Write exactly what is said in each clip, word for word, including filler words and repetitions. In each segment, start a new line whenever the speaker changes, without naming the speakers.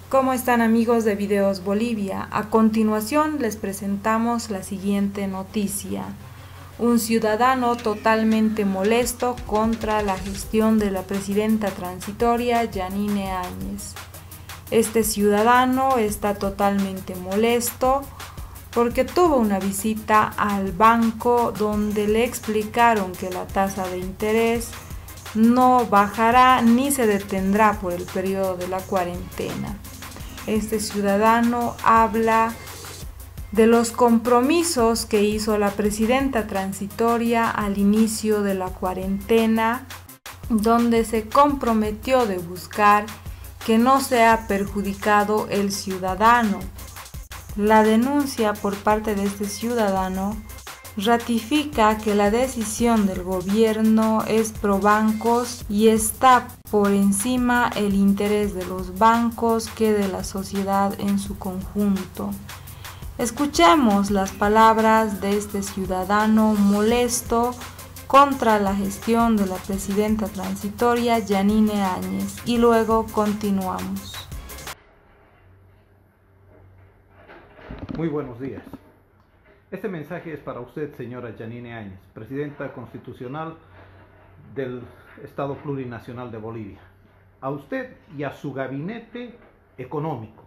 ¿Cómo están, amigos de Videos Bolivia? A continuación les presentamos la siguiente noticia. Un ciudadano totalmente molesto contra la gestión de la presidenta transitoria Yanine Áñez. Este ciudadano está totalmente molesto porque tuvo una visita al banco donde le explicaron que la tasa de interés no bajará ni se detendrá por el periodo de la cuarentena. Este ciudadano habla de los compromisos que hizo la presidenta transitoria al inicio de la cuarentena, donde se comprometió de buscar que no sea perjudicado el ciudadano. La denuncia por parte de este ciudadano ratifica que la decisión del gobierno es pro bancos y está por encima el interés de los bancos que de la sociedad en su conjunto. Escuchemos las palabras de este ciudadano molesto contra la gestión de la presidenta transitoria Yanine Áñez y luego continuamos.
Muy buenos días. Este mensaje es para usted, señora Yanine Áñez, presidenta constitucional del Estado Plurinacional de Bolivia. A usted y a su gabinete económico.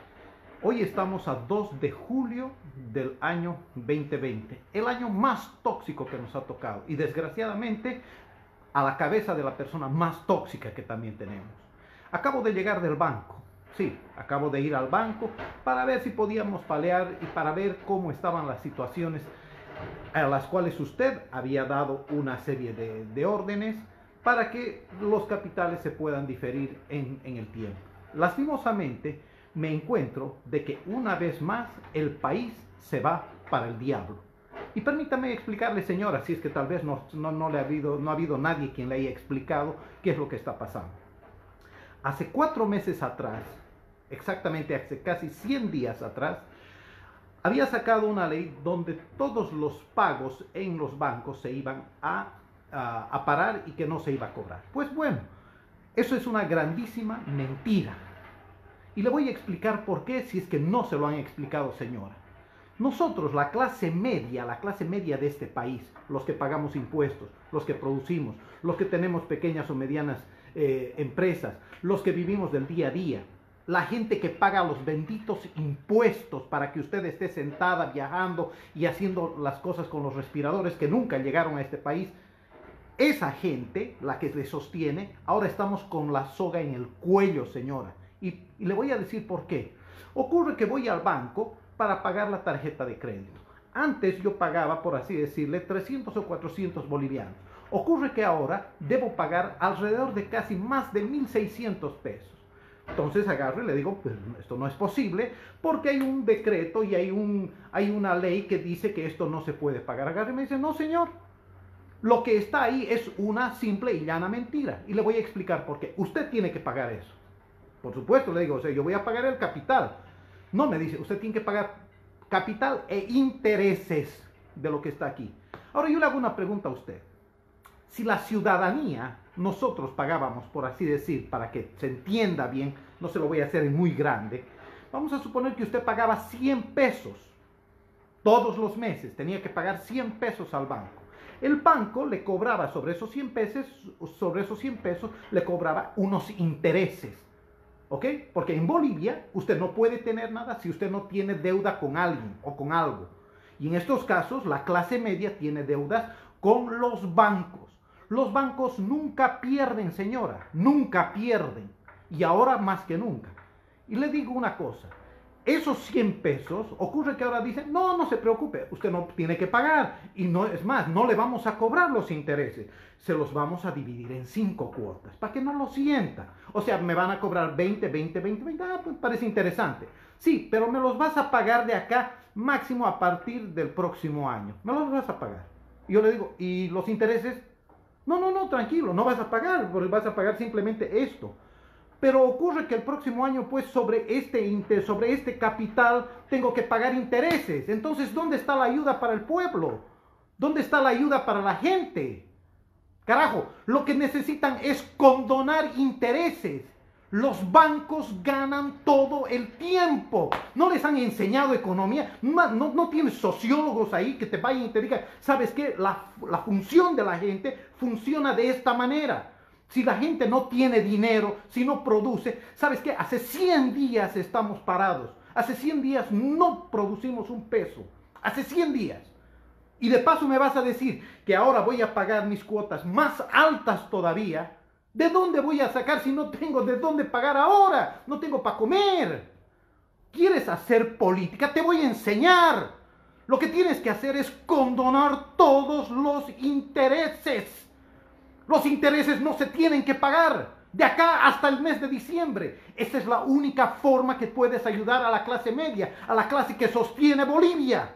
Hoy estamos a dos de julio del año veinte veinte, el año más tóxico que nos ha tocado y desgraciadamente a la cabeza de la persona más tóxica que también tenemos. Acabo de llegar del banco. Sí, acabo de ir al banco para ver si podíamos palear y para ver cómo estaban las situaciones a las cuales usted había dado una serie de, de órdenes para que los capitales se puedan diferir en, en el tiempo. Lastimosamente, me encuentro de que una vez más el país se va para el diablo. Y permítame explicarle, señora, si es que tal vez no, no, no, le ha habido, no ha habido nadie quien le haya explicado qué es lo que está pasando. Hace cuatro meses atrás, exactamente hace casi cien días atrás, había sacado una ley donde todos los pagos en los bancos se iban a, a, a parar y que no se iba a cobrar. Pues bueno, eso es una grandísima mentira. Y le voy a explicar por qué, si es que no se lo han explicado, señora. Nosotros, la clase media, la clase media de este país, los que pagamos impuestos, los que producimos, los que tenemos pequeñas o medianas eh, empresas, los que vivimos del día a día, la gente que paga los benditos impuestos para que usted esté sentada viajando y haciendo las cosas con los respiradores que nunca llegaron a este país, esa gente, la que le sostiene, ahora estamos con la soga en el cuello, señora. Y, y le voy a decir por qué. Ocurre que voy al banco para pagar la tarjeta de crédito. Antes yo pagaba, por así decirle, trescientos o cuatrocientos bolivianos. Ocurre que ahora debo pagar alrededor de casi más de mil seiscientos pesos. Entonces agarro y le digo, pues esto no es posible porque hay un decreto y hay, un, hay una ley que dice que esto no se puede pagar. Agarro y me dice, no señor, lo que está ahí es una simple y llana mentira. Y le voy a explicar por qué. Usted tiene que pagar eso. Por supuesto, le digo, o sea, yo voy a pagar el capital. No, me dice, usted tiene que pagar capital e intereses de lo que está aquí. Ahora yo le hago una pregunta a usted. Si la ciudadanía, nosotros pagábamos, por así decir, para que se entienda bien, no se lo voy a hacer en muy grande, vamos a suponer que usted pagaba cien pesos todos los meses, tenía que pagar cien pesos al banco. El banco le cobraba sobre esos cien pesos, sobre esos cien pesos le cobraba unos intereses, ¿ok? Porque en Bolivia usted no puede tener nada si usted no tiene deuda con alguien o con algo. Y en estos casos la clase media tiene deudas con los bancos. Los bancos nunca pierden, señora, nunca pierden. Y ahora más que nunca. Y le digo una cosa, esos cien pesos, ocurre que ahora dicen, no, no se preocupe, usted no tiene que pagar. Y no es más, no le vamos a cobrar los intereses. Se los vamos a dividir en cinco cuotas, para que no lo sienta. O sea, me van a cobrar veinte, veinte, veinte, veinte, ah, pues parece interesante. Sí, pero me los vas a pagar de acá máximo a partir del próximo año. Me los vas a pagar. Y yo le digo, ¿y los intereses? No, no, no, tranquilo, no vas a pagar, porque vas a pagar simplemente esto. Pero ocurre que el próximo año, pues, sobre este, sobre este capital tengo que pagar intereses. Entonces, ¿dónde está la ayuda para el pueblo? ¿Dónde está la ayuda para la gente? Carajo, lo que necesitan es condonar intereses. Los bancos ganan todo el tiempo. No les han enseñado economía. No, no, no tienes sociólogos ahí que te vayan y te digan, ¿sabes qué? La, la función de la gente funciona de esta manera. Si la gente no tiene dinero, si no produce, ¿sabes qué? Hace cien días estamos parados. Hace cien días no producimos un peso. Hace cien días. Y de paso me vas a decir que ahora voy a pagar mis cuotas más altas todavía. ¿De dónde voy a sacar si no tengo de dónde pagar ahora? No tengo para comer. ¿Quieres hacer política? Te voy a enseñar. Lo que tienes que hacer es condonar todos los intereses. Los intereses no se tienen que pagar de acá hasta el mes de diciembre. Esa es la única forma que puedes ayudar a la clase media, a la clase que sostiene Bolivia.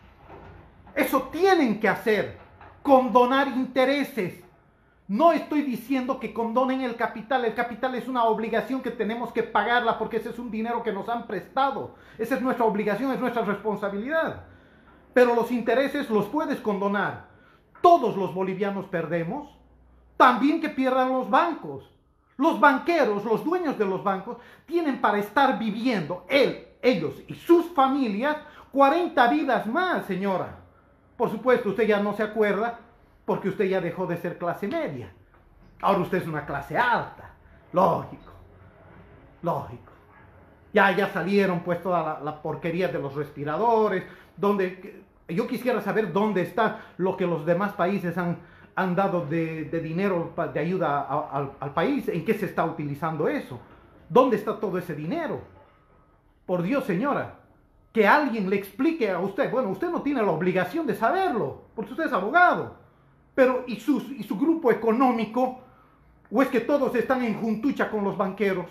Eso tienen que hacer, condonar intereses. No estoy diciendo que condonen el capital. El capital es una obligación que tenemos que pagarla porque ese es un dinero que nos han prestado. Esa es nuestra obligación, es nuestra responsabilidad. Pero los intereses los puedes condonar. Todos los bolivianos perdemos. También que pierdan los bancos. Los banqueros, los dueños de los bancos, tienen para estar viviendo, él, ellos y sus familias, cuarenta vidas más, señora. Por supuesto, usted ya no se acuerda porque usted ya dejó de ser clase media. Ahora usted es una clase alta. Lógico, lógico. Ya, ya salieron pues toda la, la porquería de los respiradores, donde yo quisiera saber dónde está lo que los demás países han, han dado de, de dinero, de ayuda a, a, al, al país. ¿En qué se está utilizando eso? ¿Dónde está todo ese dinero? Por Dios, señora, que alguien le explique a usted. Bueno, usted no tiene la obligación de saberlo, porque usted es abogado. Pero, ¿y su, y su grupo económico? ¿O es que todos están en juntucha con los banqueros?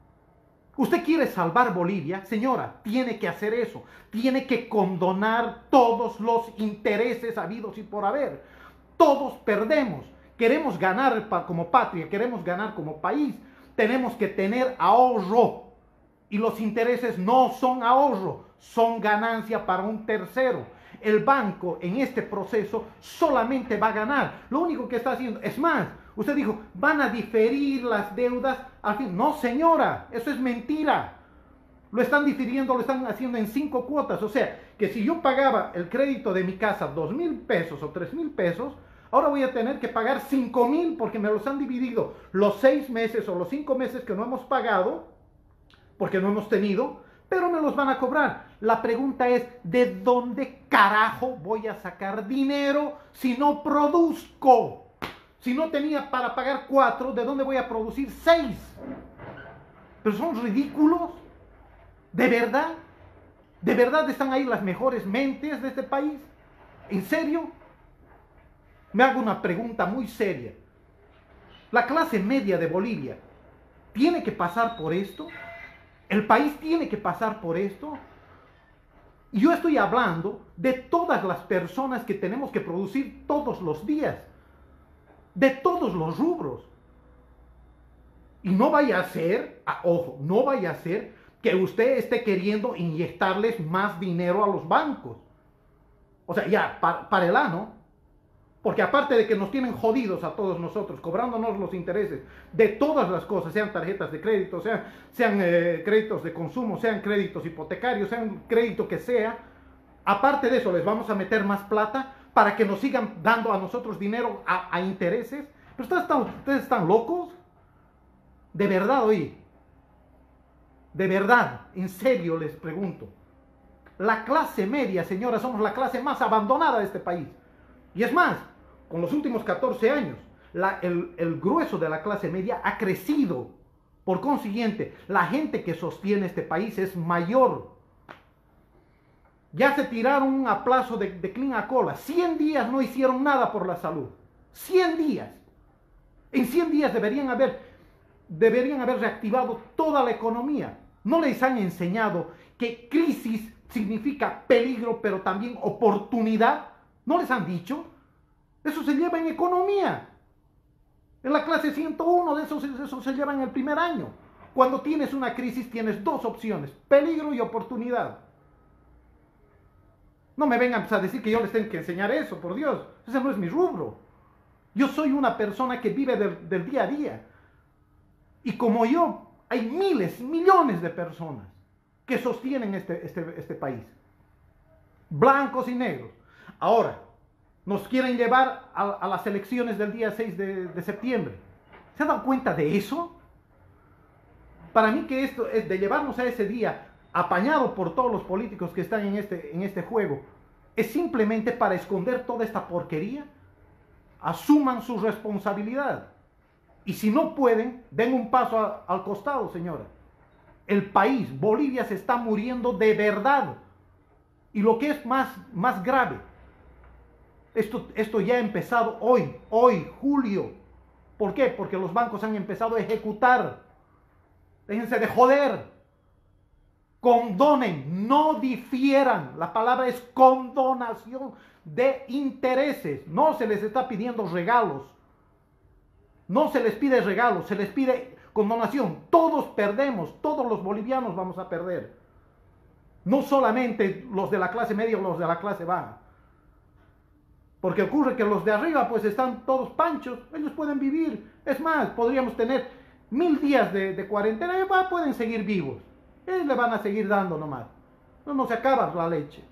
¿Usted quiere salvar Bolivia? Señora, tiene que hacer eso. Tiene que condonar todos los intereses habidos y por haber. Todos perdemos. Queremos ganar como patria, queremos ganar como país. Tenemos que tener ahorro. Y los intereses no son ahorro, son ganancia para un tercero. El banco en este proceso solamente va a ganar. Lo único que está haciendo, es más, usted dijo, van a diferir las deudas al fin. No, señora, eso es mentira. Lo están difiriendo, lo están haciendo en cinco cuotas. O sea, que si yo pagaba el crédito de mi casa dos mil pesos o tres mil pesos, ahora voy a tener que pagar cinco mil porque me los han dividido los seis meses o los cinco meses que no hemos pagado, porque no hemos tenido, pero me los van a cobrar. La pregunta es, ¿de dónde carajo voy a sacar dinero si no produzco? Si no tenía para pagar cuatro, ¿de dónde voy a producir seis? Pero son ridículos. ¿De verdad? ¿De verdad están ahí las mejores mentes de este país? ¿En serio? Me hago una pregunta muy seria. ¿La clase media de Bolivia tiene que pasar por esto? ¿El país tiene que pasar por esto? Y yo estoy hablando de todas las personas que tenemos que producir todos los días, de todos los rubros. Y no vaya a ser, ah, ojo, no vaya a ser que usted esté queriendo inyectarles más dinero a los bancos. O sea, ya, para, para el ano. Porque aparte de que nos tienen jodidos a todos nosotros, cobrándonos los intereses de todas las cosas, sean tarjetas de crédito, sean, sean eh, créditos de consumo, sean créditos hipotecarios, sean crédito que sea, aparte de eso les vamos a meter más plata para que nos sigan dando a nosotros dinero a, a intereses. ¿Pero ustedes están, ustedes están locos? De verdad, oye, de verdad, en serio les pregunto. La clase media, señora, somos la clase más abandonada de este país. Y es más, con los últimos catorce años, la, el, el grueso de la clase media ha crecido. Por consiguiente, la gente que sostiene este país es mayor. Ya se tiraron un aplazo de, de clean a cola. cien días no hicieron nada por la salud. cien días. En cien días deberían haber, deberían haber reactivado toda la economía. No les han enseñado que crisis significa peligro, pero también oportunidad. ¿No les han dicho? Eso se lleva en economía. En la clase ciento uno de eso, eso se lleva en el primer año. Cuando tienes una crisis tienes dos opciones, peligro y oportunidad. No me vengan a decir que yo les tengo que enseñar eso, por Dios. Ese no es mi rubro. Yo soy una persona que vive del, del día a día. Y como yo, hay miles, millones de personas que sostienen este, este, este país. Blancos y negros. Ahora, nos quieren llevar a, a las elecciones del día seis de, de septiembre. ¿Se han dado cuenta de eso? Para mí que esto es de llevarnos a ese día, apañado por todos los políticos que están en este, en este juego, es simplemente para esconder toda esta porquería. Asuman su responsabilidad. Y si no pueden, den un paso a, al costado, señora. El país, Bolivia, se está muriendo de verdad. Y lo que es más, más grave, esto, esto ya ha empezado hoy, hoy, julio. ¿Por qué? Porque los bancos han empezado a ejecutar. Déjense de joder. Condonen, no difieran. La palabra es condonación de intereses. No se les está pidiendo regalos. No se les pide regalos, se les pide condonación. Todos perdemos, todos los bolivianos vamos a perder. No solamente los de la clase media o los de la clase baja. Porque ocurre que los de arriba pues están todos panchos, ellos pueden vivir. Es más, podríamos tener mil días de, de cuarentena y va, pueden seguir vivos. Ellos le van a seguir dando nomás. No, no se acaba la leche.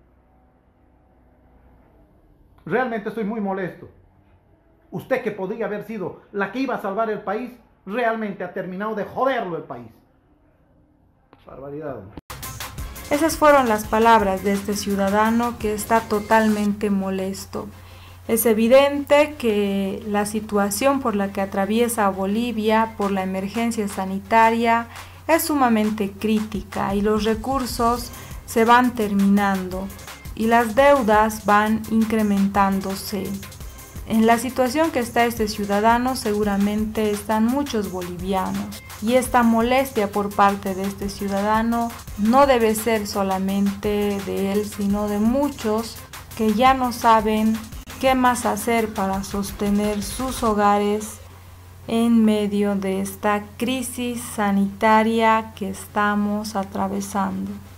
Realmente estoy muy molesto. Usted, que podría haber sido la que iba a salvar el país, realmente ha terminado de joderlo el país. Barbaridad.
Esas fueron las palabras de este ciudadano que está totalmente molesto. Es evidente que la situación por la que atraviesa Bolivia, por la emergencia sanitaria, es sumamente crítica y los recursos se van terminando y las deudas van incrementándose. En la situación que está este ciudadano seguramente están muchos bolivianos y esta molestia por parte de este ciudadano no debe ser solamente de él, sino de muchos que ya no saben qué más hacer para sostener sus hogares en medio de esta crisis sanitaria que estamos atravesando.